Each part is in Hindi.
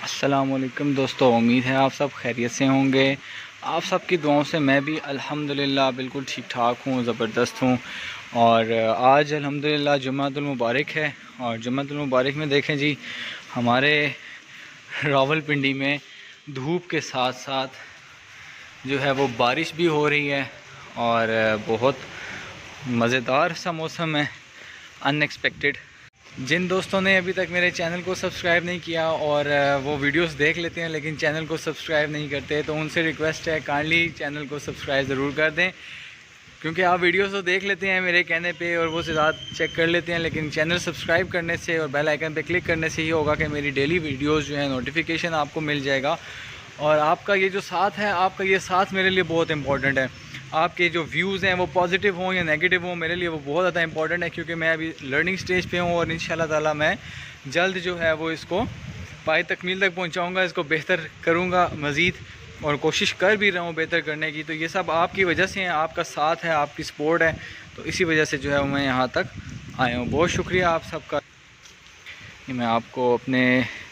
अस्सलामुअलैकुम दोस्तों, उम्मीद है आप सब खैरियत से होंगे। आप सब की दुआओं से मैं भी अल्हम्दुलिल्लाह बिल्कुल ठीक ठाक हूँ, ज़बरदस्त हूँ। और आज अल्हम्दुलिल्लाह जुम्मतुल मुबारक है। और जुम्मतुल मुबारक में देखें जी, हमारे रावलपिंडी में धूप के साथ साथ जो है वो बारिश भी हो रही है और बहुत मज़ेदार सा मौसम है, अनएक्सपेक्टेड। जिन दोस्तों ने अभी तक मेरे चैनल को सब्सक्राइब नहीं किया और वो वीडियोस देख लेते हैं लेकिन चैनल को सब्सक्राइब नहीं करते, तो उनसे रिक्वेस्ट है काइंडली चैनल को सब्सक्राइब ज़रूर कर दें। क्योंकि आप वीडियोस तो देख लेते हैं मेरे कहने पे और वो सीधा चेक कर लेते हैं, लेकिन चैनल सब्सक्राइब करने से और बेल आइकन पे क्लिक करने से ही होगा कि मेरी डेली वीडियोस जो है नोटिफिकेशन आपको मिल जाएगा। और आपका ये जो साथ है, आपका ये साथ मेरे लिए बहुत इंपॉर्टेंट है। आपके जो व्यूज़ हैं वो पॉजिटिव हों या नेगेटिव हों, मेरे लिए वो बहुत ज़्यादा इंपॉर्टेंट है। क्योंकि मैं अभी लर्निंग स्टेज पे हूँ और इंशाल्लाह ताला मैं जल्द जो है वो इसको पाए तकमील तक पहुँचाऊँगा, इसको बेहतर करूँगा मज़ीद, और कोशिश कर भी रहा हूँ बेहतर करने की। तो ये सब आपकी वजह से है, आपका साथ है, आपकी सपोर्ट है, तो इसी वजह से जो है मैं यहाँ तक आया हूँ। बहुत शुक्रिया आप सबका। मैं आपको अपने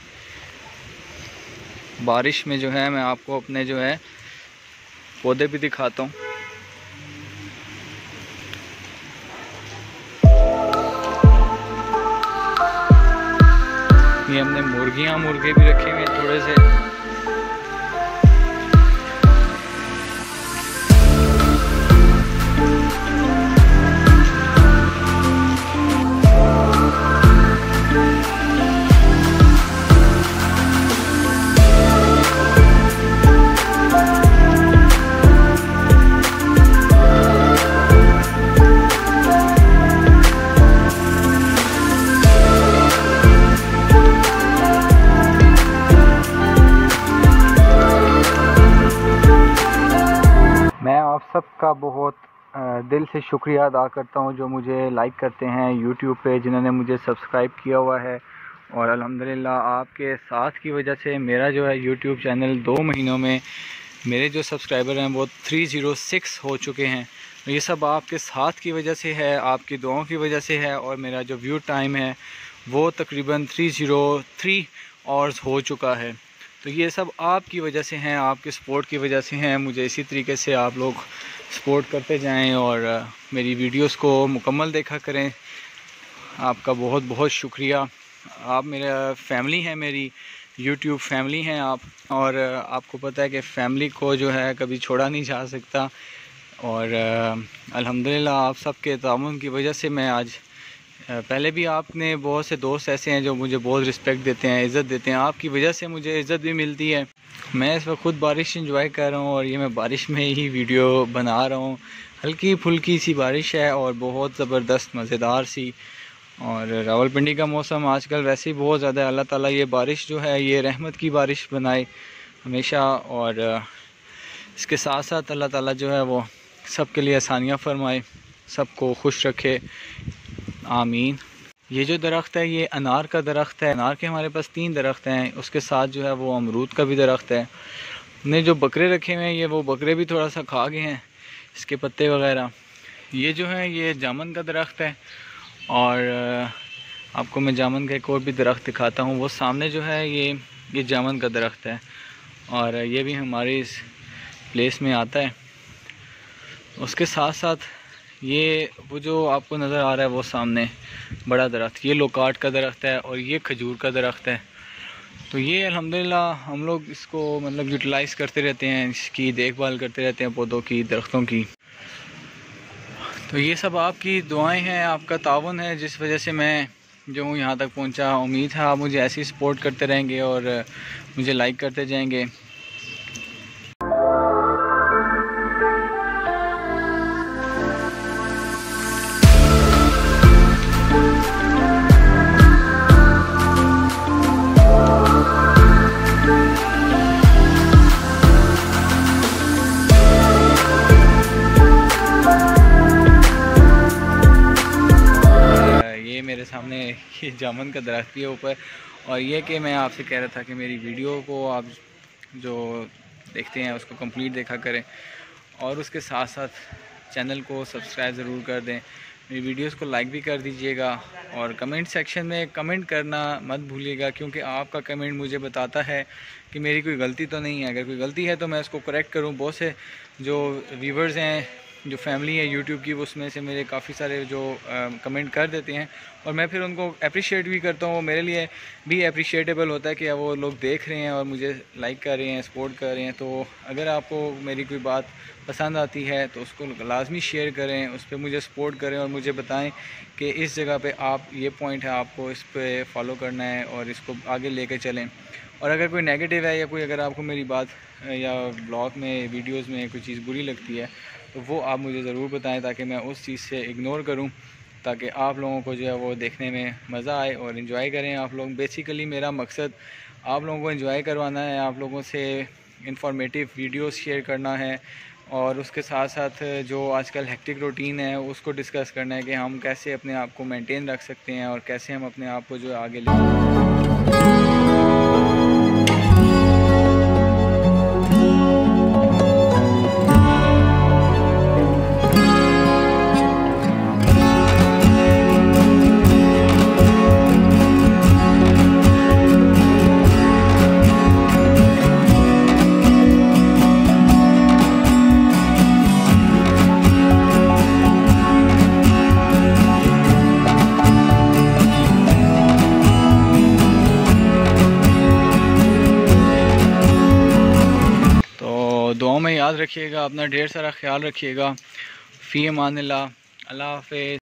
बारिश में जो है मैं आपको अपने जो है पौधे भी दिखाता हूँ। ये हमने मुर्गे भी रखे हुए हैं थोड़े से। मैं आप सबका बहुत दिल से शुक्रिया अदा करता हूं जो मुझे लाइक करते हैं यूट्यूब पे, जिन्होंने मुझे सब्सक्राइब किया हुआ है। और अल्हम्दुलिल्लाह आपके साथ की वजह से मेरा जो है यूट्यूब चैनल 2 महीनों में मेरे जो सब्सक्राइबर हैं वो 306 हो चुके हैं। तो ये सब आपके साथ की वजह से है, आपकी दुआओं की वजह से है। और मेरा जो व्यू टाइम है वो तकरीबन 303 आवर्स हो चुका है। तो ये सब आपकी वजह से हैं, आपके सपोर्ट की वजह से हैं। मुझे इसी तरीके से आप लोग सपोर्ट करते जाएं और मेरी वीडियोस को मुकम्मल देखा करें। आपका बहुत बहुत शुक्रिया। आप मेरा फैमिली हैं, मेरी यूट्यूब फैमिली हैं आप। और आपको पता है कि फ़ैमिली को जो है कभी छोड़ा नहीं जा सकता। और अल्हम्दुलिल्लाह आप सबके तामुन की वजह से मैं आज, पहले भी आपने बहुत से दोस्त ऐसे हैं जो मुझे बहुत रिस्पेक्ट देते हैं, इज़्ज़त देते हैं। आपकी वजह से मुझे इज़्ज़त भी मिलती है। मैं इस वक्त ख़ुद बारिश एंजॉय कर रहा हूँ और ये मैं बारिश में ही वीडियो बना रहा हूँ। हल्की फुल्की सी बारिश है और बहुत ज़बरदस्त मज़ेदार सी। और रावलपिंडी का मौसम आजकल वैसे ही बहुत ज़्यादा है। अल्लाह ताला ये बारिश जो है ये रहमत की बारिश बनाए हमेशा। और इसके साथ साथ अल्लाह ताला जो है वो सब के लिए आसानियाँ फरमाए, सबको खुश रखे, आमीन। ये जो दरख्त है ये अनार का दरख्त है। अनार के हमारे पास 3 दरख्त हैं, उसके साथ जो है वो अमरूद का भी दरख्त है। हमने जो बकरे रखे हुए हैं ये वो बकरे भी थोड़ा सा खा गए हैं इसके पत्ते वगैरह। ये जो है ये जामुन का दरख्त है। और आपको मैं जामुन का एक और भी दरख्त दिखाता हूँ। वो सामने जो है ये जामुन का दरख्त है और ये भी हमारी इस प्लेस में आता है। उसके साथ साथ ये वो जो आपको नज़र आ रहा है वो सामने बड़ा दरख्त, ये लोकाट का दरख्त है और ये खजूर का दरख्त है। तो ये अल्हम्दुलिल्लाह हम लोग इसको मतलब यूटिलाइज़ करते रहते हैं, इसकी देखभाल करते रहते हैं पौधों की, दरख्तों की। तो ये सब आपकी दुआएं हैं, आपका ताउन है, जिस वजह से मैं जो हूँ यहाँ तक पहुँचा। उम्मीद है आप मुझे ऐसे ही सपोर्ट करते रहेंगे और मुझे लाइक करते जाएंगे। मेरे सामने ये जामुन का दरख्त भी है ऊपर। और ये कि मैं आपसे कह रहा था कि मेरी वीडियो को आप जो देखते हैं उसको कंप्लीट देखा करें और उसके साथ साथ चैनल को सब्सक्राइब ज़रूर कर दें। मेरी वीडियोस को लाइक भी कर दीजिएगा और कमेंट सेक्शन में कमेंट करना मत भूलिएगा, क्योंकि आपका कमेंट मुझे बताता है कि मेरी कोई गलती तो नहीं है। अगर कोई गलती है तो मैं उसको करेक्ट करूं। बहुत से जो व्यूवर्स हैं, जो फैमिली है यूट्यूब की, उसमें से मेरे काफ़ी सारे जो कमेंट कर देते हैं और मैं फिर उनको अप्रिशिएट भी करता हूँ। वो मेरे लिए भी अप्रिशिएटेबल होता है कि वो लोग देख रहे हैं और मुझे लाइक कर रहे हैं, सपोर्ट कर रहे हैं। तो अगर आपको मेरी कोई बात पसंद आती है तो उसको लाजमी शेयर करें, उस पर मुझे सपोर्ट करें और मुझे बताएं कि इस जगह पे आप ये पॉइंट है, आपको इस पे फॉलो करना है और इसको आगे लेके चलें। और अगर कोई नेगेटिव है या कोई अगर आपको मेरी बात या ब्लॉग में, वीडियोस में कोई चीज़ बुरी लगती है तो वो आप मुझे ज़रूर बताएं, ताकि मैं उस चीज़ से इग्नोर करूं, ताकि आप लोगों को जो है वो देखने में मज़ा आए और इन्जॉय करें आप लोग। बेसिकली मेरा मकसद आप लोगों को इन्जॉय करवाना है, आप लोगों से इंफॉर्मेटिव वीडियोस शेयर करना है और उसके साथ साथ जो आजकल हेक्टिक रूटीन है उसको डिस्कस करना है कि हम कैसे अपने आप को मेंटेन रख सकते हैं और कैसे हम अपने आप को जो आगे ले। दुआओं में याद रखिएगा, अपना ढेर सारा ख्याल रखिएगा। फ़ी अमानिल्लाह, अल्लाह हाफ़िज़।